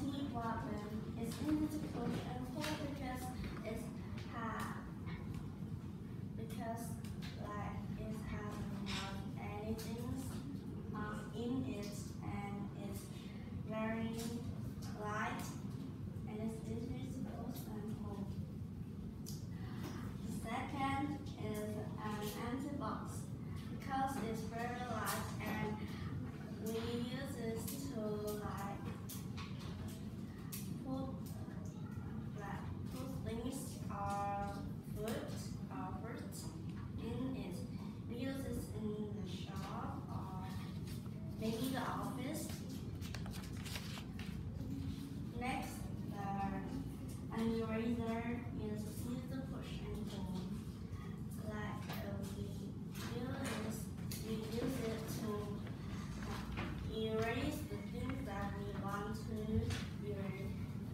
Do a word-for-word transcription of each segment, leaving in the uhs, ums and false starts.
sweet water. It's easy to push and pull because it's hard. Because like it has not anything um, in it, and it's very light, and it's easy to push and pull. The second is an empty box because it's very light, and we use it to like put like put things or food or fruit in it. We use it in the shop or maybe the office. Next, the an eraser is easy to push and pull. Like uh, we use we use it to erase the things that we want to erase,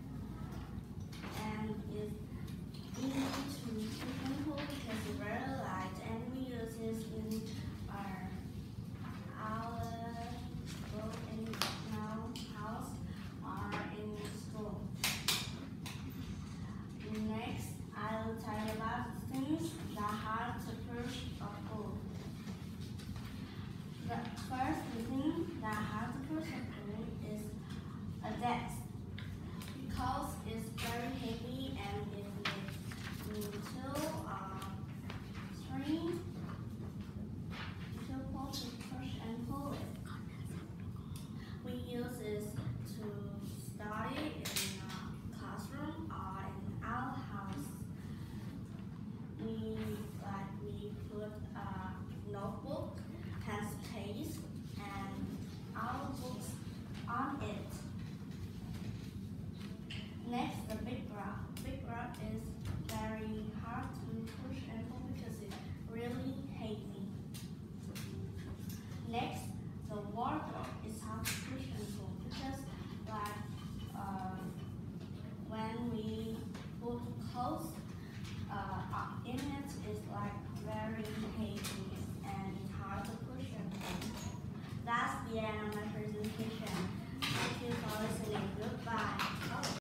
and it's easy to push and pull because it's very light, and we use it in our our book in our house or in school. Next, I will tell you about things that are hard to push or pull. The first thing that hard to push or pull is a desk because it's very heavy and it needs two or three people to push and pull it. We use it to study in a classroom or in our house. We like we put a notebook, has space, and our books on it. Next, the big rock. Big rock is very hard to push and pull because it's really heavy. Next, the wardrobe is hard to push and pull because like uh, when we put clothes uh, in it, it's like very heavy.